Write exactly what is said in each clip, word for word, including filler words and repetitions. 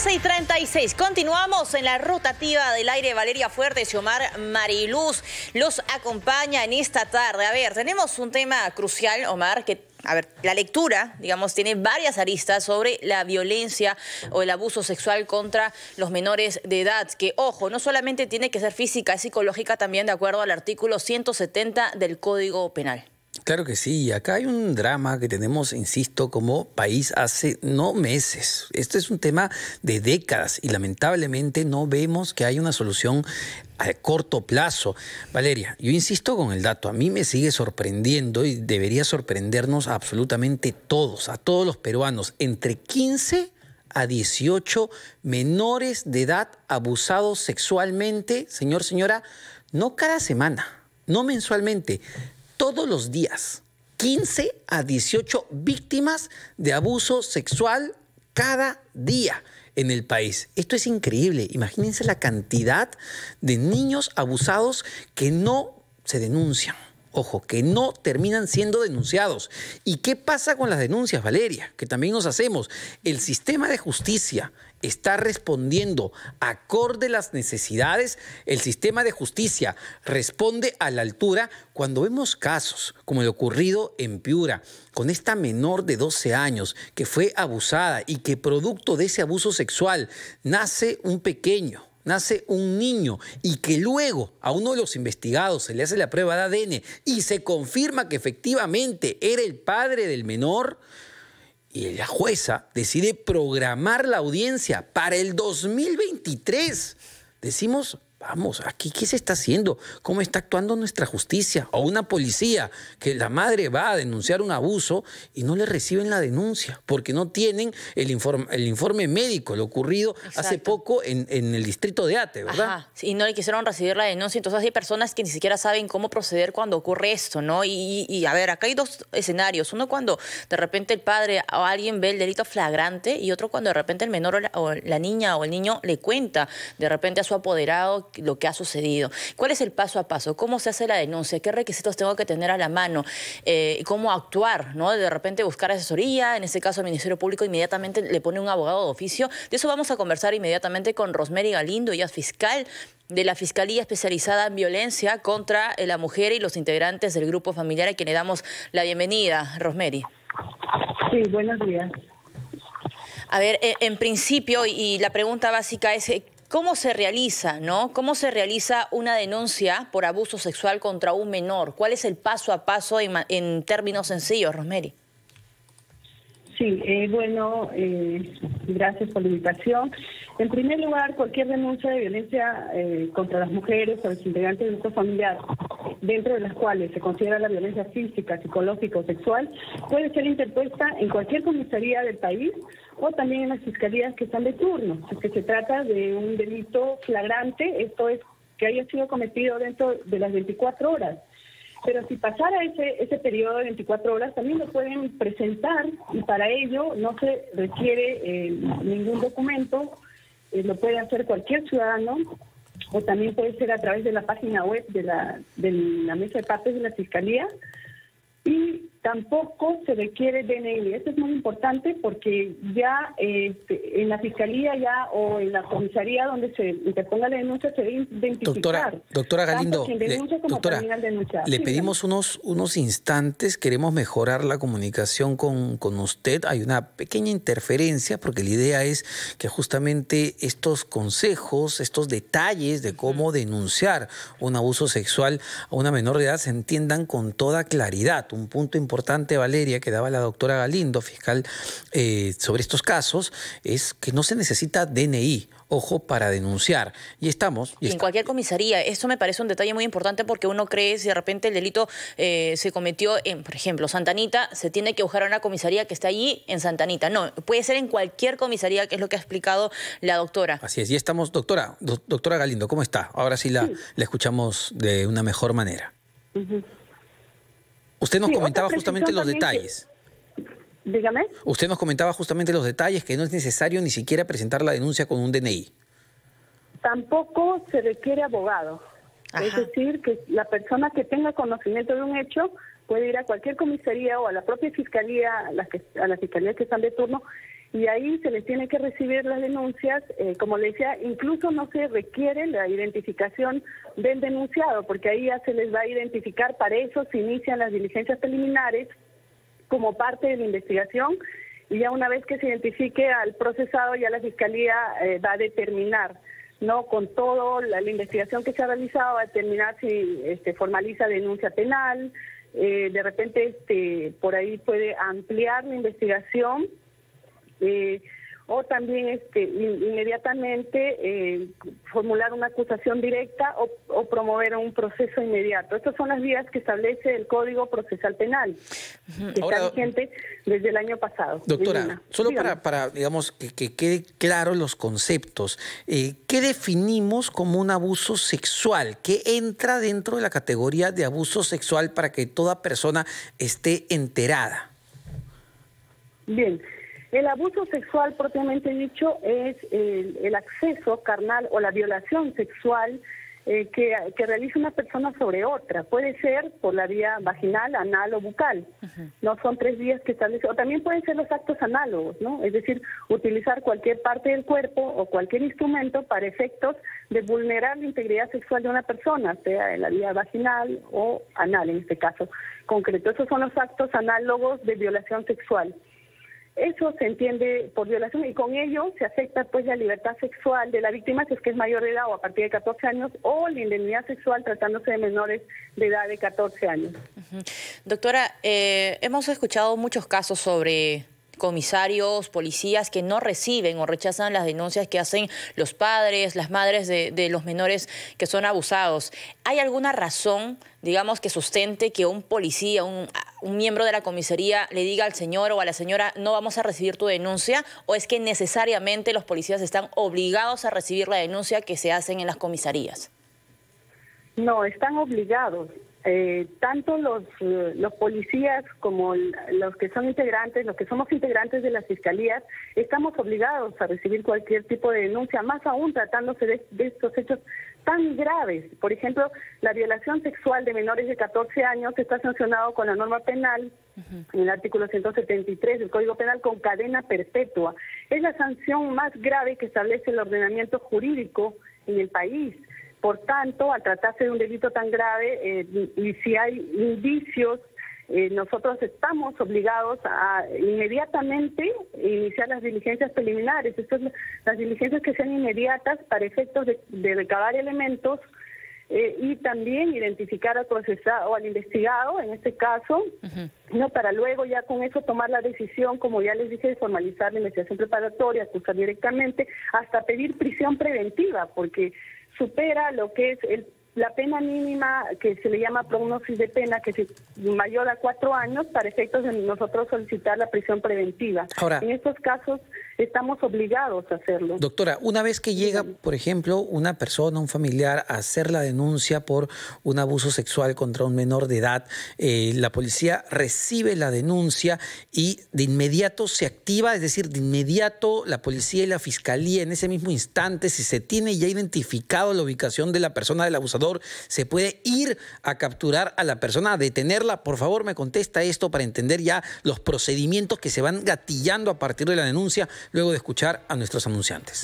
once y treinta y seis. Continuamos en la rotativa del aire. Valeria Fuertes y Omar Mariluz los acompaña en esta tarde. A ver, tenemos un tema crucial, Omar, que, a ver, la lectura, digamos, tiene varias aristas sobre la violencia o el abuso sexual contra los menores de edad, que, ojo, no solamente tiene que ser física, es psicológica también, de acuerdo al artículo ciento setenta del Código Penal. Claro que sí, acá hay un drama que tenemos, insisto, como país hace no meses. Este es un tema de décadas y lamentablemente no vemos que haya una solución a corto plazo. Valeria, yo insisto con el dato, a mí me sigue sorprendiendo y debería sorprendernos a absolutamente todos, a todos los peruanos, entre quince a dieciocho menores de edad abusados sexualmente, señor, señora, no cada semana, no mensualmente, todos los días, quince a dieciocho víctimas de abuso sexual cada día en el país. Esto es increíble. Imagínense la cantidad de niños abusados que no se denuncian. Ojo, que no terminan siendo denunciados. ¿Y qué pasa con las denuncias, Valeria? Que también nos hacemos. El sistema de justicia está respondiendo acorde a las necesidades. El sistema de justicia responde a la altura. Cuando vemos casos como el ocurrido en Piura, con esta menor de doce años que fue abusada y que producto de ese abuso sexual nace un pequeño, nace un niño y que luego a uno de los investigados se le hace la prueba de A D N y se confirma que efectivamente era el padre del menor, y la jueza decide programar la audiencia para el dos mil veintitrés. Decimos, vamos, aquí, ¿qué se está haciendo? ¿Cómo está actuando nuestra justicia? O una policía, que la madre va a denunciar un abuso y no le reciben la denuncia porque no tienen el informe, el informe médico, lo ocurrido Exacto. hace poco en, en el distrito de Ate, ¿verdad? Ajá. Y no le quisieron recibir la denuncia. Entonces hay personas que ni siquiera saben cómo proceder cuando ocurre esto, ¿no? Y, y a ver, acá hay dos escenarios. Uno cuando de repente el padre o alguien ve el delito flagrante y otro cuando de repente el menor o la, o la niña o el niño le cuenta de repente a su apoderado lo que ha sucedido. ¿Cuál es el paso a paso? ¿Cómo se hace la denuncia? ¿Qué requisitos tengo que tener a la mano? Eh, ¿Cómo actuar? ¿No? De repente buscar asesoría, en este caso el Ministerio Público inmediatamente le pone un abogado de oficio. De eso vamos a conversar inmediatamente con Rosemary Galindo, ella es fiscal de la Fiscalía Especializada en Violencia contra la Mujer y los integrantes del grupo familiar, a quien le damos la bienvenida. Rosemary. Sí, buenos días. A ver, en principio, y la pregunta básica es, ¿cómo se realiza, no? ¿Cómo se realiza una denuncia por abuso sexual contra un menor? ¿Cuál es el paso a paso en, en términos sencillos, Rosemary? Sí, eh, bueno, eh, gracias por la invitación. En primer lugar, cualquier denuncia de violencia eh, contra las mujeres o los integrantes del grupo familiar, dentro de las cuales se considera la violencia física, psicológica o sexual, puede ser interpuesta en cualquier comisaría del país o también en las fiscalías que están de turno. Si es que se trata de un delito flagrante, esto es que haya sido cometido dentro de las veinticuatro horas. Pero si pasara ese ese periodo de veinticuatro horas, también lo pueden presentar y para ello no se requiere eh, ningún documento, eh, lo puede hacer cualquier ciudadano o también puede ser a través de la página web de la, de la Mesa de Partes de la Fiscalía. Y tampoco se requiere D N I. Esto es muy importante porque ya eh, en la fiscalía ya o en la comisaría donde se interponga la denuncia se debe identificar. Doctora, doctora Galindo, quien denuncia le, como doctora, también al denunciado. le Sí, pedimos unos, unos instantes, queremos mejorar la comunicación con, con usted. Hay una pequeña interferencia porque la idea es que justamente estos consejos, estos detalles de cómo denunciar un abuso sexual a una menor de edad se entiendan con toda claridad. Un punto importante, Valeria, que daba la doctora Galindo, fiscal, eh, sobre estos casos, es que no se necesita D N I, ojo, para denunciar. Y estamos... Y en está... cualquier comisaría. Esto me parece un detalle muy importante porque uno cree si de repente el delito eh, se cometió en, por ejemplo, Santa Anita, se tiene que buscar a una comisaría que está allí en Santa Anita. No, puede ser en cualquier comisaría, que es lo que ha explicado la doctora. Así es. Y estamos, doctora, do, doctora Galindo, ¿cómo está? Ahora sí la, sí. la escuchamos de una mejor manera. Uh-huh. Usted nos sí, comentaba justamente los detalles. Que... Dígame. Usted nos comentaba justamente los detalles, que no es necesario ni siquiera presentar la denuncia con un D N I. Tampoco se requiere abogado. Ajá. Es decir, que la persona que tenga conocimiento de un hecho puede ir a cualquier comisaría o a la propia fiscalía, a las que, a las fiscalías que están de turno, y ahí se les tiene que recibir las denuncias. Eh, como le decía, incluso no se requiere la identificación del denunciado, porque ahí ya se les va a identificar. Para eso se inician las diligencias preliminares como parte de la investigación, y ya una vez que se identifique al procesado, ya la Fiscalía eh, va a determinar, no con toda la, la investigación que se ha realizado, va a determinar si este, formaliza denuncia penal, eh, de repente este, por ahí puede ampliar la investigación, eh, o también este, inmediatamente eh, formular una acusación directa o, o promover un proceso inmediato. Estas son las vías que establece el Código Procesal Penal, uh-huh. que Ahora, está vigente desde el año pasado. Doctora, Elena, solo para, para, digamos, que, que quede claro los conceptos, eh, ¿qué definimos como un abuso sexual? ¿Qué entra dentro de la categoría de abuso sexual para que toda persona esté enterada? Bien. El abuso sexual, propiamente dicho, es el, el acceso carnal o la violación sexual eh, que, que realiza una persona sobre otra. Puede ser por la vía vaginal, anal o bucal. Uh-huh. No son tres vías que establece. O también pueden ser los actos análogos, ¿no? Es decir, utilizar cualquier parte del cuerpo o cualquier instrumento para efectos de vulnerar la integridad sexual de una persona, sea en la vía vaginal o anal, en este caso concreto. Esos son los actos análogos de violación sexual. Eso se entiende por violación, y con ello se afecta pues la libertad sexual de la víctima, si es que es mayor de edad o a partir de catorce años, o la indemnidad sexual tratándose de menores de edad de catorce años. Uh-huh. Doctora, eh, hemos escuchado muchos casos sobre comisarios, policías que no reciben o rechazan las denuncias que hacen los padres, las madres de, de los menores que son abusados. ¿Hay alguna razón, digamos, que sustente que un policía, un, un miembro de la comisaría le diga al señor o a la señora no vamos a recibir tu denuncia? ¿O es que necesariamente los policías están obligados a recibir la denuncia que se hacen en las comisarías? No, están obligados. Eh, tanto los, eh, los policías como el, los que son integrantes, los que somos integrantes de las fiscalías, estamos obligados a recibir cualquier tipo de denuncia, más aún tratándose de, de estos hechos tan graves. Por ejemplo, la violación sexual de menores de catorce años está sancionado con la norma penal, uh-huh. en el artículo ciento setenta y tres del Código Penal, con cadena perpetua. Es la sanción más grave que establece el ordenamiento jurídico en el país. Por tanto, al tratarse de un delito tan grave, eh, y si hay indicios, eh, nosotros estamos obligados a inmediatamente iniciar las diligencias preliminares. Estas son las diligencias que sean inmediatas para efectos de, de recabar elementos eh, y también identificar al procesado o al investigado, en este caso, uh-huh. no para luego ya con eso tomar la decisión, como ya les dije, de formalizar la investigación preparatoria, acusar directamente, hasta pedir prisión preventiva, porque supera lo que es el, la pena mínima que se le llama prognosis de pena, que es mayor a cuatro años, para efectos de nosotros solicitar la prisión preventiva. Ahora, en estos casos estamos obligados a hacerlo. Doctora, una vez que llega, por ejemplo, una persona, un familiar, a hacer la denuncia por un abuso sexual contra un menor de edad, eh, la policía recibe la denuncia y de inmediato se activa, es decir, de inmediato la policía y la fiscalía en ese mismo instante, si se tiene ya identificado la ubicación de la persona del abusador, se puede ir a capturar a la persona, a detenerla. Por favor, me contesta esto para entender ya los procedimientos que se van gatillando a partir de la denuncia, luego de escuchar a nuestros anunciantes.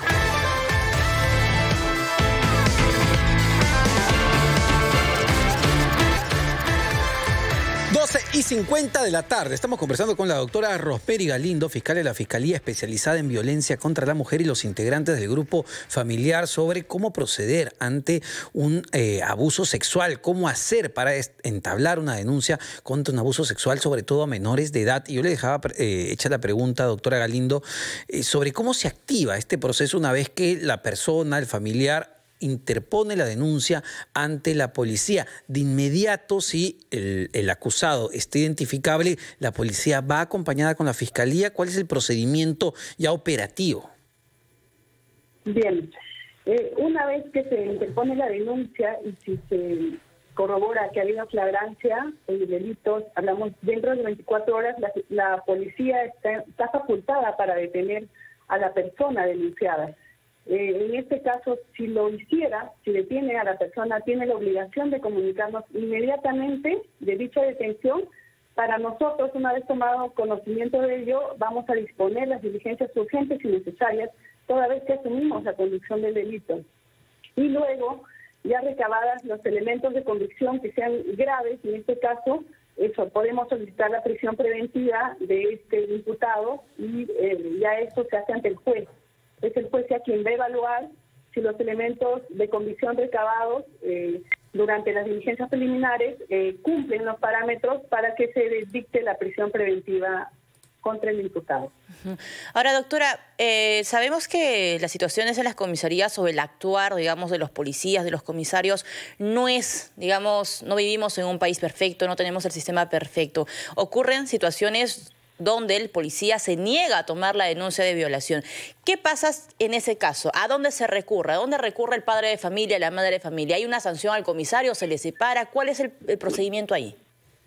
doce y cincuenta de la tarde. Estamos conversando con la doctora Rosperi Galindo, fiscal de la Fiscalía Especializada en Violencia contra la Mujer, y los integrantes del grupo familiar sobre cómo proceder ante un eh, abuso sexual, cómo hacer para entablar una denuncia contra un abuso sexual, sobre todo a menores de edad. Y yo le dejaba eh, hecha la pregunta, doctora Galindo, eh, sobre cómo se activa este proceso una vez que la persona, el familiar, interpone la denuncia ante la policía. De inmediato, si el, el acusado está identificable, la policía va acompañada con la fiscalía. ¿Cuál es el procedimiento ya operativo? Bien, eh, una vez que se interpone la denuncia y si se corrobora que ha habido flagrancia de delitos, hablamos dentro de veinticuatro horas, la, la policía está, está facultada para detener a la persona denunciada. Eh, en este caso, si lo hiciera, si detiene a la persona, tiene la obligación de comunicarnos inmediatamente de dicha detención Para nosotros, una vez tomado conocimiento de ello, vamos a disponer las diligencias urgentes y necesarias toda vez que asumimos la conducción del delito. Y luego, ya recabadas los elementos de convicción que sean graves, en este caso, eso, podemos solicitar la prisión preventiva de este imputado y eh, ya esto se hace ante el juez. Es el juez a quien va a evaluar si los elementos de convicción recabados eh, durante las diligencias preliminares eh, cumplen los parámetros para que se dicte la prisión preventiva contra el imputado. Ahora, doctora, eh, sabemos que las situaciones en las comisarías o el actuar, digamos, de los policías, de los comisarios, no es, digamos, no vivimos en un país perfecto, no tenemos el sistema perfecto. Ocurren situaciones donde el policía se niega a tomar la denuncia de violación. ¿Qué pasa en ese caso? ¿A dónde se recurre? ¿A dónde recurre el padre de familia, la madre de familia? ¿Hay una sanción al comisario? ¿Se le separa? ¿Cuál es el, el procedimiento ahí?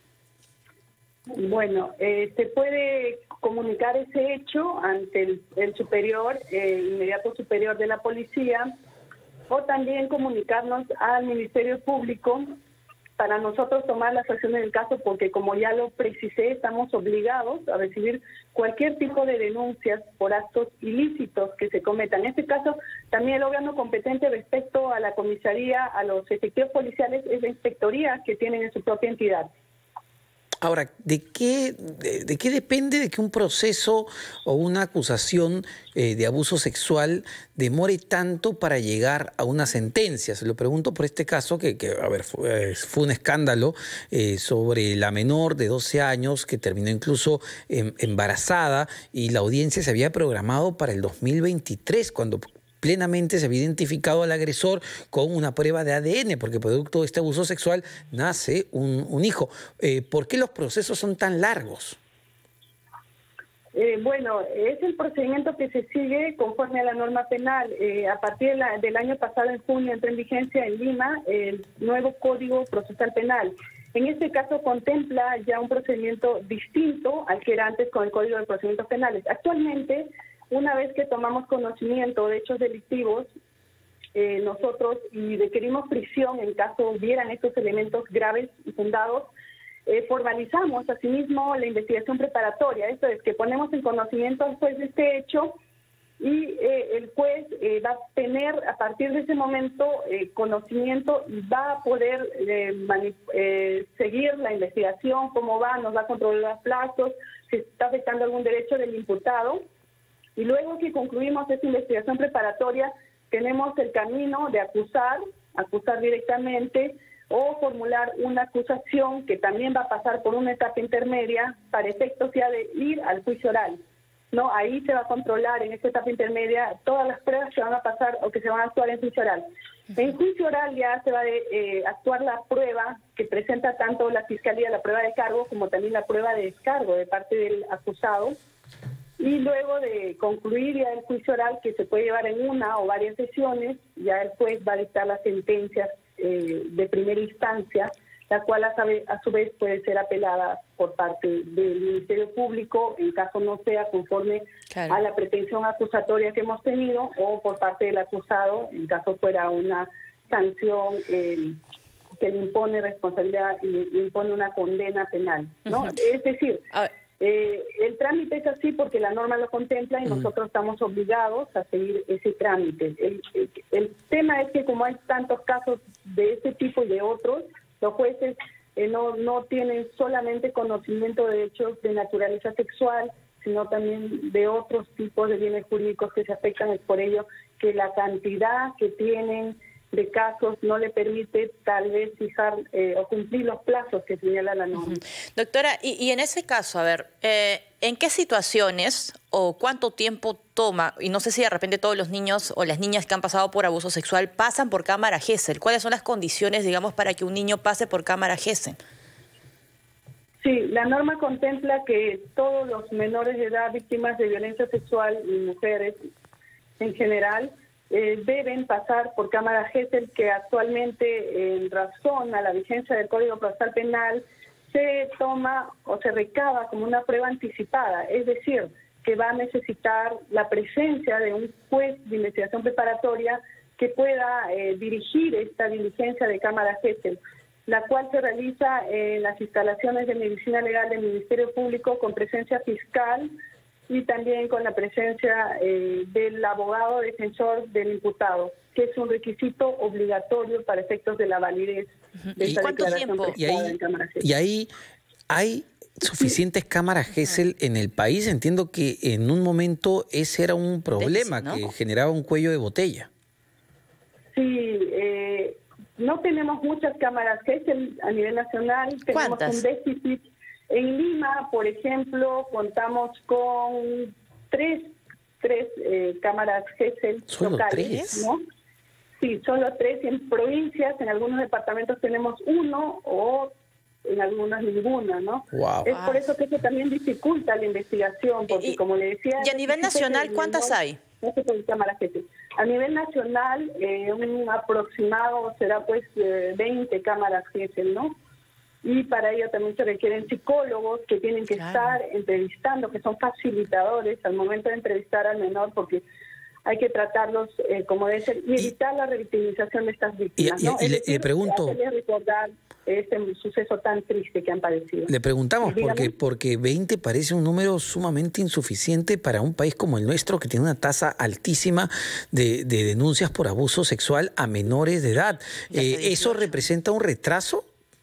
Bueno, eh, se puede comunicar ese hecho ante el, el superior, eh, inmediato superior de la policía, o también comunicarnos al Ministerio Público para nosotros tomar las acciones del caso, porque como ya lo precisé, estamos obligados a recibir cualquier tipo de denuncias por actos ilícitos que se cometan. En este caso, también el órgano competente respecto a la comisaría, a los efectivos policiales, es la inspectoría que tienen en su propia entidad. Ahora, ¿de qué, de, de qué depende de que un proceso o una acusación eh, de abuso sexual demore tanto para llegar a una sentencia? Se lo pregunto por este caso que, que a ver, fue, fue un escándalo eh, sobre la menor de doce años que terminó incluso eh, embarazada, y la audiencia se había programado para el dos mil veintitrés, cuando plenamente se había identificado al agresor con una prueba de A D N, porque producto de este abuso sexual nace un, un hijo. Eh, ¿Por qué los procesos son tan largos? Eh, bueno, es el procedimiento que se sigue conforme a la norma penal. Eh, a partir de la, del año pasado, en junio, entró en vigencia en Lima el nuevo Código Procesal Penal. En este caso contempla ya un procedimiento distinto al que era antes con el Código de Procedimientos Penales. Actualmente, una vez que tomamos conocimiento de hechos delictivos, eh, nosotros y requerimos prisión en caso hubieran estos elementos graves y fundados, eh, formalizamos asimismo la investigación preparatoria. Esto es que ponemos en conocimiento al juez de este hecho y eh, el juez eh, va a tener a partir de ese momento eh, conocimiento y va a poder eh, eh, seguir la investigación, cómo va, nos va a controlar los plazos, si está afectando algún derecho del imputado. Y luego que concluimos esta investigación preparatoria, tenemos el camino de acusar, acusar directamente, o formular una acusación que también va a pasar por una etapa intermedia para efectos ya de ir al juicio oral. No, ahí se va a controlar en esta etapa intermedia todas las pruebas que van a pasar o que se van a actuar en juicio oral. En juicio oral ya se va a eh, actuar la prueba que presenta tanto la Fiscalía, la prueba de cargo, como también la prueba de descargo de parte del acusado. Y luego de concluir ya el juicio oral, que se puede llevar en una o varias sesiones, ya el juez va a dictar las sentencias eh, de primera instancia, la cual a, sabe, a su vez puede ser apelada por parte del Ministerio Público, en caso no sea conforme claro. a la pretensión acusatoria que hemos tenido, o por parte del acusado, en caso fuera una sanción eh, que le impone responsabilidad y le impone una condena penal, ¿no? Uh-huh. Es decir... Uh Eh, el trámite es así porque la norma lo contempla y uh-huh. nosotros estamos obligados a seguir ese trámite. El, el, el tema es que como hay tantos casos de este tipo y de otros, los jueces eh, no, no tienen solamente conocimiento de hechos de naturaleza sexual, sino también de otros tipos de bienes jurídicos que se afectan. Es por ello que la cantidad que tienen de casos no le permite tal vez fijar eh, o cumplir los plazos que señala la norma. Uh-huh. Doctora, y, y en ese caso, a ver, eh, ¿en qué situaciones o cuánto tiempo toma, y no sé si de repente todos los niños o las niñas que han pasado por abuso sexual pasan por cámara Gesell? ¿Cuáles son las condiciones, digamos, para que un niño pase por cámara Gesell? Sí, la norma contempla que todos los menores de edad víctimas de violencia sexual y mujeres en general Eh, deben pasar por cámara Gesell, que actualmente, en razón a la vigencia del Código Procesal Penal, se toma o se recaba como una prueba anticipada, es decir, que va a necesitar la presencia de un juez de investigación preparatoria que pueda eh, dirigir esta diligencia de cámara Gesell. la cual se realiza en las instalaciones de medicina legal del Ministerio Público con presencia fiscal y también con la presencia eh, del abogado defensor del imputado, que es un requisito obligatorio para efectos de la validez de ¿Y esta cuánto declaración tiempo? Y ahí, en Cámara Gesell. y ahí hay suficientes cámaras Gesell en el país. Entiendo que en un momento ese era un problema, ¿no? que generaba un cuello de botella. Sí, eh, no tenemos muchas cámaras Gesell a nivel nacional, tenemos ¿Cuántas? un déficit. En Lima, por ejemplo, contamos con tres, tres eh, cámaras Gesell ¿Solo locales, tres? ¿no? Sí, solo tres. En provincias, en algunos departamentos tenemos uno o en algunas ninguna, ¿no? Wow. Es por eso que eso también dificulta la investigación, porque Y- como le decía... y a nivel nacional, ¿cuántas hay? No se puede llamar a gente. A nivel nacional, eh, un aproximado será pues eh, veinte cámaras Gesell, ¿no? Y para ello también se requieren psicólogos que tienen que Claro. estar entrevistando, que son facilitadores al momento de entrevistar al menor, porque hay que tratarlos eh, como debe ser y evitar la revictimización de estas víctimas, y- ¿no? y Es le- decir, le pregunto- hacerles recordar este suceso tan triste que han padecido. Le preguntamos Dígame. porque, porque veinte parece un número sumamente insuficiente para un país como el nuestro, que tiene una tasa altísima de, de denuncias por abuso sexual a menores de edad. Ya Eh, hasta ¿Eso dieciocho. representa un retraso?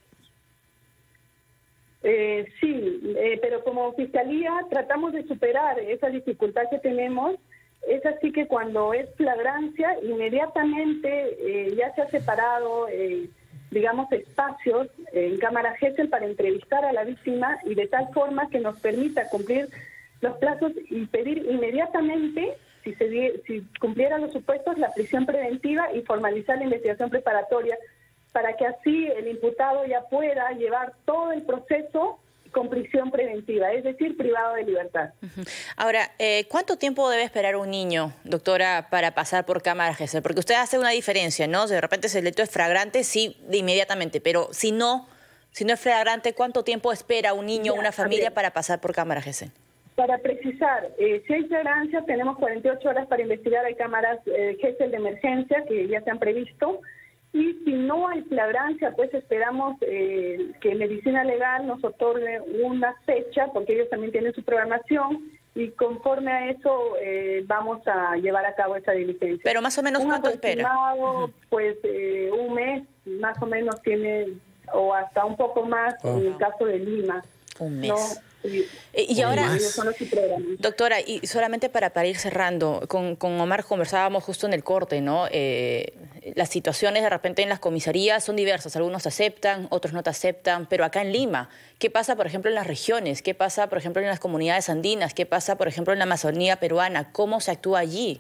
Eh, sí, eh, pero como Fiscalía tratamos de superar esa dificultad que tenemos. Es así que cuando es flagrancia, inmediatamente eh, ya se ha separado, eh, digamos, espacios en cámara Gesell para entrevistar a la víctima y de tal forma que nos permita cumplir los plazos y pedir inmediatamente, si se die- si cumplieran los supuestos, la prisión preventiva y formalizar la investigación preparatoria, para que así el imputado ya pueda llevar todo el proceso con prisión preventiva, es decir, privado de libertad. Ahora, eh, ¿cuánto tiempo debe esperar un niño, doctora, para pasar por cámara Gesell? Porque usted hace una diferencia, ¿no? Si de repente ese delito es flagrante, sí, de inmediatamente, pero si no, si no es flagrante, ¿cuánto tiempo espera un niño o Ya, una a familia ver. para pasar por cámara Gesell? Para precisar, eh, si hay flagrancia, tenemos cuarenta y ocho horas para investigar. Hay cámaras eh, Gesell de emergencia que ya se han previsto. Y si no hay flagrancia, pues esperamos eh, que Medicina Legal nos otorgue una fecha, porque ellos también tienen su programación, y conforme a eso eh, vamos a llevar a cabo esa diligencia. Pero más o menos, Un ¿cuánto espera? aproximado, pues eh, un mes más o menos tiene, o hasta un poco más Oh. en el caso de Lima. Un mes. ¿no? Y, Eh, y O ahora, más. ellos son los que programan. doctora, y solamente para, para ir cerrando, con, con Omar conversábamos justo en el corte, ¿no? Eh, las situaciones de repente en las comisarías son diversas, algunos te aceptan, otros no te aceptan, pero acá en Lima, ¿qué pasa, por ejemplo, en las regiones? ¿Qué pasa, por ejemplo, en las comunidades andinas? ¿Qué pasa, por ejemplo, en la Amazonía peruana? ¿Cómo se actúa allí?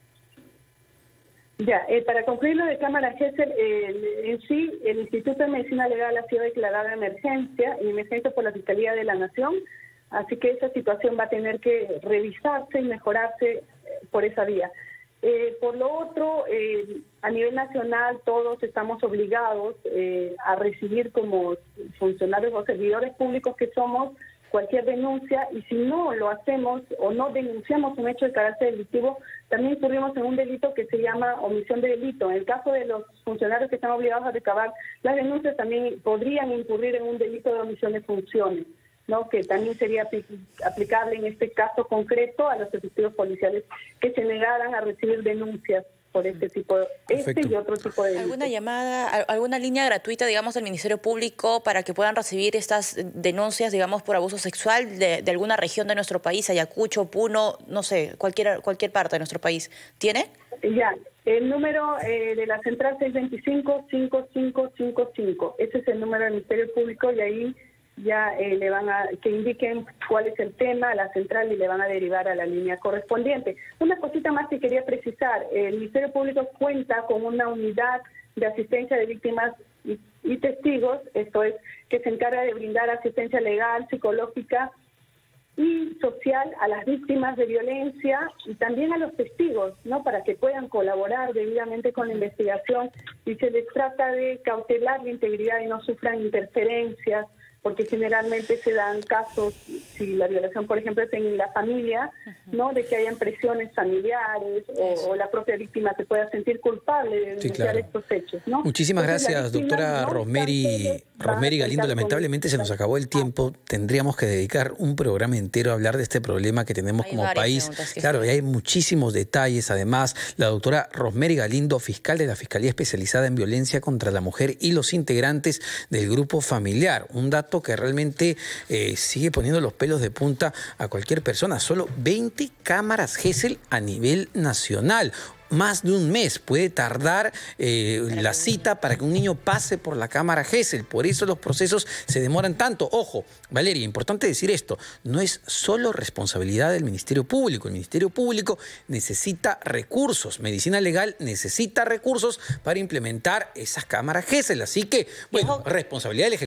Ya, eh, para concluir lo de Cámara Gesell, eh, en sí, el Instituto de Medicina Legal ha sido declarado emergencia, y emergencia por la Fiscalía de la Nación, así que esa situación va a tener que revisarse y mejorarse eh, por esa vía. Eh, por lo otro, eh, a nivel nacional todos estamos obligados eh, a recibir como funcionarios o servidores públicos que somos cualquier denuncia, y si no lo hacemos o no denunciamos un hecho de carácter delictivo, también incurrimos en un delito que se llama omisión de delito. En el caso de los funcionarios que están obligados a recabar las denuncias, también podrían incurrir en un delito de omisión de funciones, ¿no? Que también sería aplicable en este caso concreto a los efectivos policiales que se negaran a recibir denuncias por este tipo de, este Perfecto. y otro tipo de delitos. ¿Alguna llamada, al- alguna línea gratuita, digamos, del Ministerio Público para que puedan recibir estas denuncias, digamos, por abuso sexual de, de alguna región de nuestro país, Ayacucho, Puno, no sé, cualquier, cualquier parte de nuestro país? ¿Tiene? Ya, el número eh, de la central seis dos cinco, cinco cinco cinco cinco, ese es el número del Ministerio Público, y ahí ya eh, le van a, que indiquen cuál es el tema a la central y le van a derivar a la línea correspondiente. Una cosita más que quería precisar, el Ministerio Público cuenta con una unidad de asistencia de víctimas y, y testigos, esto es, que se encarga de brindar asistencia legal, psicológica y social a las víctimas de violencia y también a los testigos, ¿no? Para que puedan colaborar debidamente con la investigación, y se les trata de cautelar la integridad y no sufran interferencias porque generalmente se dan casos, si la violación, por ejemplo, es en la familia, ¿no? De que hayan presiones familiares o, o la propia víctima se pueda sentir culpable de denunciar sí, claro. estos hechos, ¿no? Muchísimas Entonces, gracias, víctima, doctora ¿no? Rosemary, Rosemary Galindo. Lamentablemente se nos acabó el tiempo. Tendríamos que dedicar un programa entero a hablar de este problema que tenemos hay como país. Claro, sí. Y hay muchísimos detalles. Además, la doctora Rosemary Galindo, fiscal de la Fiscalía Especializada en Violencia contra la Mujer y los integrantes del grupo familiar. Un dato que realmente eh, sigue poniendo los pelos de punta a cualquier persona. Solo veinte cámaras Gesell a nivel nacional. Más de un mes puede tardar eh, la cita para que un niño pase por la cámara Gesell. Por eso los procesos se demoran tanto. Ojo, Valeria, importante decir esto, no es solo responsabilidad del Ministerio Público. El Ministerio Público necesita recursos. Medicina Legal necesita recursos para implementar esas cámaras Gesell. Así que, bueno, responsabilidad del Ejecutivo.